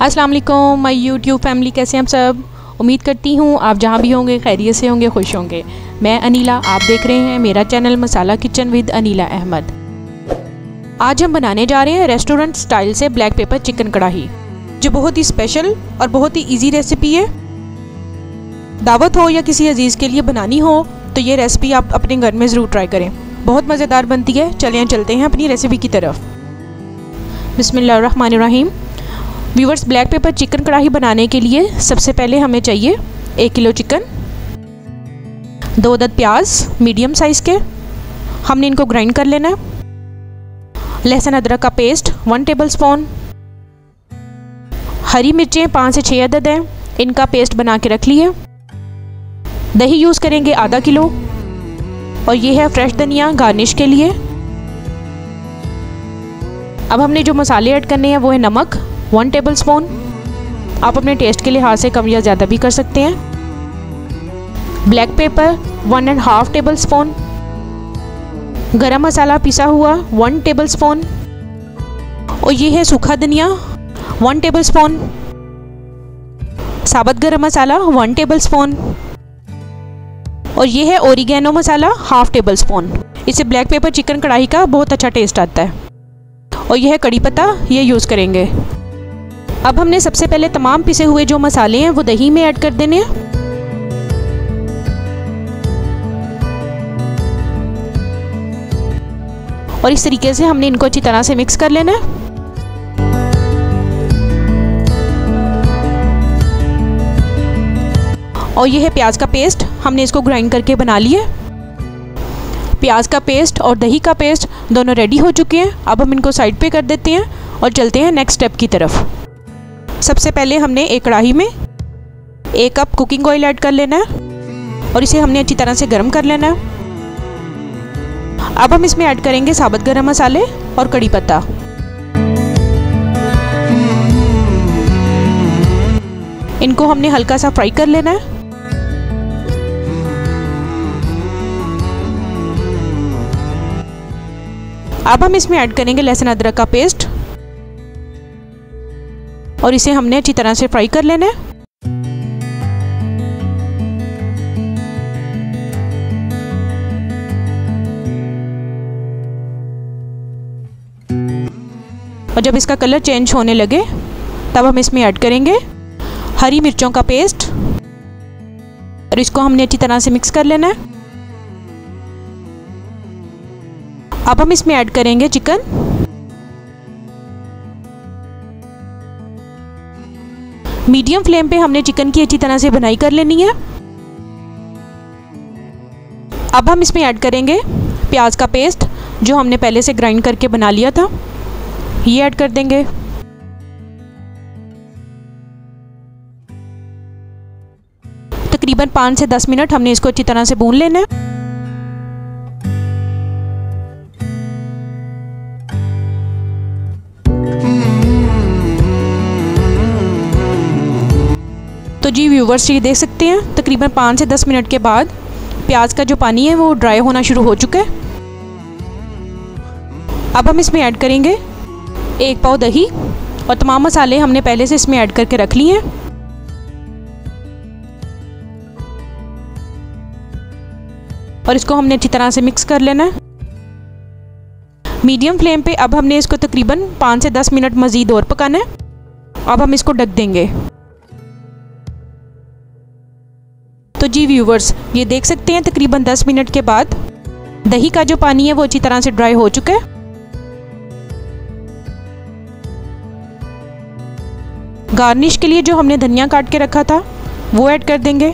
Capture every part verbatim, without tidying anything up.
अस्सलाम वालेकुम my YouTube family, कैसे हैं आप सब। उम्मीद करती हूँ आप जहाँ भी होंगे खैरियत से होंगे, खुश होंगे। मैं अनीला, आप देख रहे हैं मेरा channel masala kitchen with Anila Ahmed. आज हम बनाने जा रहे हैं रेस्टोरेंट स्टाइल से ब्लैक पेपर चिकन कढ़ाई, जो बहुत ही स्पेशल और बहुत ही ईजी रेसिपी है। दावत हो या किसी अजीज़ के लिए बनानी हो तो ये रेसिपी आप अपने घर में ज़रूर ट्राई करें, बहुत मज़ेदार बनती है। चलिए चलते हैं अपनी रेसिपी की तरफ। बिस्मिल्लाहिर्रहमानिर्रहीम। व्यूवर्स, ब्लैक पेपर चिकन कढ़ाई बनाने के लिए सबसे पहले हमें चाहिए एक किलो चिकन, दो अदद प्याज मीडियम साइज़ के, हमने इनको ग्राइंड कर लेना है। लहसुन अदरक का पेस्ट वन टेबल स्पून, हरी मिर्चें पाँच से छः अदद हैं, इनका पेस्ट बना के रख लिए। दही यूज़ करेंगे आधा किलो, और ये है फ्रेश धनिया गार्निश के लिए। अब हमने जो मसाले ऐड करने हैं वो है नमक वन टेबल स्पून, आप अपने टेस्ट के लिहाज से कम या ज़्यादा भी कर सकते हैं। Black pepper one and half tablespoon, गरम मसाला पिसा हुआ वन टेबल स्पून, और ये है सूखा धनिया वन टेबल स्पून, साबुत गरम मसाला वन टेबल स्पून, और ये है ओरिगेनो मसाला हाफ टेबल स्पून। इससे ब्लैक पेपर चिकन कढ़ाई का बहुत अच्छा टेस्ट आता है। और यह है कड़ी पत्ता, ये यूज़ करेंगे। अब हमने सबसे पहले तमाम पिसे हुए जो मसाले हैं वो दही में ऐड कर देने हैं। और इस तरीके से हमने इनको अच्छी तरह से मिक्स कर लेना है। और ये है प्याज का पेस्ट, हमने इसको ग्राइंड करके बना लिए। प्याज का पेस्ट और दही का पेस्ट दोनों रेडी हो चुके हैं। अब हम इनको साइड पे कर देते हैं और चलते हैं नेक्स्ट स्टेप की तरफ। सबसे पहले हमने एक कढ़ाई में एक कप कुकिंग ऑयल ऐड कर लेना है, और इसे हमने अच्छी तरह से गर्म कर लेना है। अब हम इसमें ऐड करेंगे साबुत गरम मसाले और कड़ी पत्ता। इनको हमने हल्का सा फ्राई कर लेना है। अब हम इसमें ऐड करेंगे लहसुन अदरक का पेस्ट, और इसे हमने अच्छी तरह से फ्राई कर लेना है। और जब इसका कलर चेंज होने लगे तब हम इसमें ऐड करेंगे हरी मिर्चों का पेस्ट, और इसको हमने अच्छी तरह से मिक्स कर लेना है। अब हम इसमें ऐड करेंगे चिकन, मीडियम फ्लेम पे हमने चिकन की अच्छी तरह से भुनाई कर लेनी है। अब हम इसमें ऐड करेंगे प्याज का पेस्ट जो हमने पहले से ग्राइंड करके बना लिया था, ये ऐड कर देंगे। तकरीबन पाँच से दस मिनट हमने इसको अच्छी तरह से भून लेना है। तो जी व्यूवर्स, ये देख सकते हैं तकरीबन पाँच से दस मिनट के बाद प्याज का जो पानी है वो ड्राई होना शुरू हो चुका है। अब हम इसमें ऐड करेंगे एक पाव दही, और तमाम मसाले हमने पहले से इसमें ऐड करके रख लिए हैं। और इसको हमने अच्छी तरह से मिक्स कर लेना है मीडियम फ्लेम पे। अब हमने इसको तकरीबन पाँच से दस मिनट मज़ीद और पकाना है। अब हम इसको ढक देंगे। तो जी व्यूवर्स, ये देख सकते हैं तकरीबन दस मिनट के बाद दही का जो पानी है वो अच्छी तरह से ड्राई हो चुका है। गार्निश के लिए जो हमने धनिया काट के रखा था वो ऐड कर देंगे।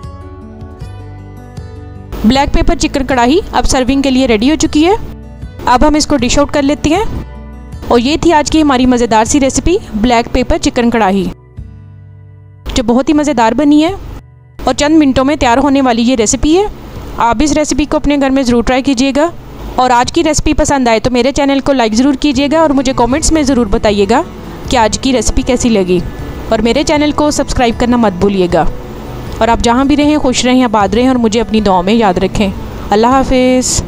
ब्लैक पेपर चिकन कढ़ाई अब सर्विंग के लिए रेडी हो चुकी है। अब हम इसको डिश आउट कर लेते हैं। और ये थी आज की हमारी मज़ेदार सी recipe black pepper chicken kadhai, जो बहुत ही मज़ेदार बनी है और चंद मिनटों में तैयार होने वाली ये रेसिपी है। आप इस रेसिपी को अपने घर में ज़रूर ट्राई कीजिएगा। और आज की रेसिपी पसंद आए तो मेरे चैनल को लाइक ज़रूर कीजिएगा, और मुझे कमेंट्स में ज़रूर बताइएगा कि आज की रेसिपी कैसी लगी। और मेरे चैनल को सब्सक्राइब करना मत भूलिएगा। और आप जहाँ भी रहें खुश रहें, आबाद रहें, और मुझे अपनी दुआओं में याद रखें। अल्लाह हाफिज़।